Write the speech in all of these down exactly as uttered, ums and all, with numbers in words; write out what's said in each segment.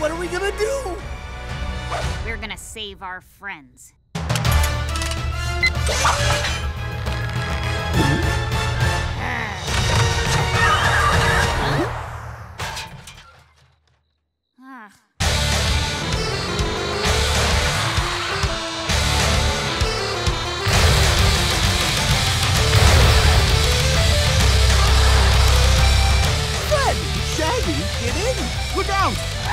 What are we gonna do? We're gonna save our friends. Get in! Look out!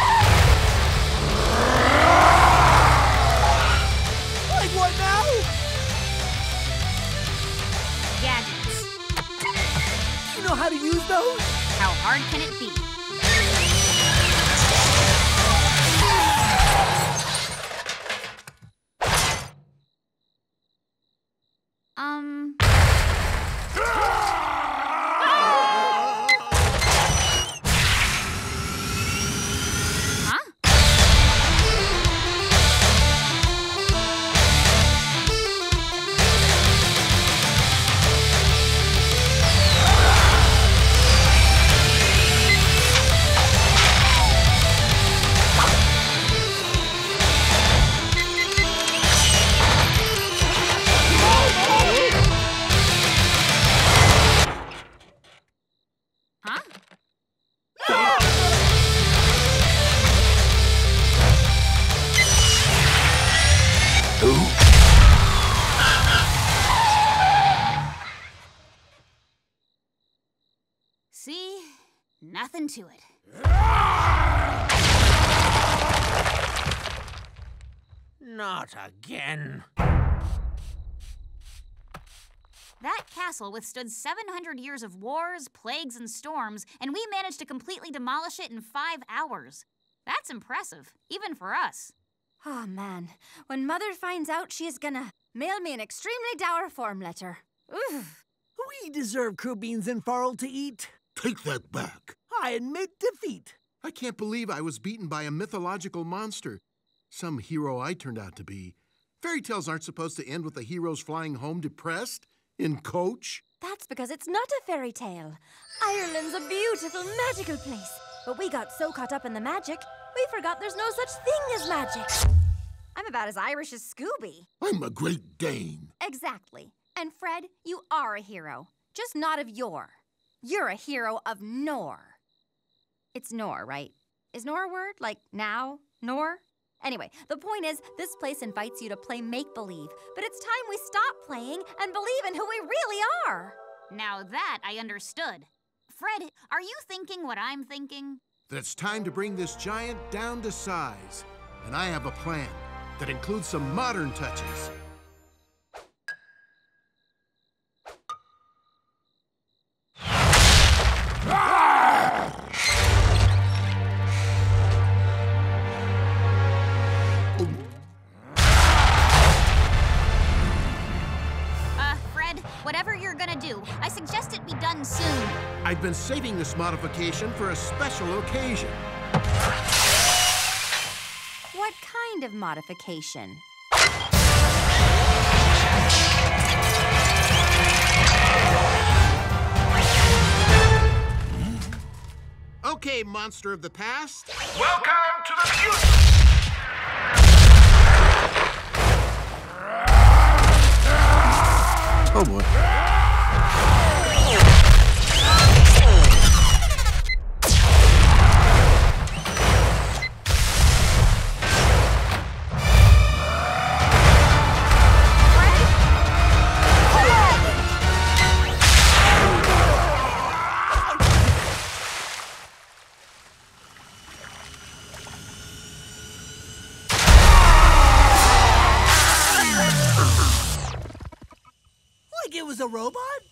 Like what now? Gadgets. You know how to use those? How hard can it be? Um... See? Nothing to it. Not again. That castle withstood seven hundred years of wars, plagues, and storms, and we managed to completely demolish it in five hours. That's impressive, even for us. Oh, man. When Mother finds out, she is gonna mail me an extremely dour form letter. Oof. We deserve crew beans and farl to eat. Take that back. I admit defeat. I can't believe I was beaten by a mythological monster. Some hero I turned out to be. Fairy tales aren't supposed to end with the heroes flying home depressed in coach. That's because it's not a fairy tale. Ireland's a beautiful, magical place. But we got so caught up in the magic, we forgot there's no such thing as magic. I'm about as Irish as Scooby. I'm a Great Dane. Exactly. And Fred, you are a hero. Just not of yore. You're a hero of Nor. It's Nor, right? Is Nor a word? Like now? Nor? Anyway, the point is, this place invites you to play make-believe, but it's time we stop playing and believe in who we really are. Now that I understood. Fred, are you thinking what I'm thinking? That it's time to bring this giant down to size. And I have a plan that includes some modern touches. Whatever you're gonna do, I suggest it be done soon. I've been saving this modification for a special occasion. What kind of modification? Okay, monster of the past. Welcome to the future! Oh boy. Like it was a robot?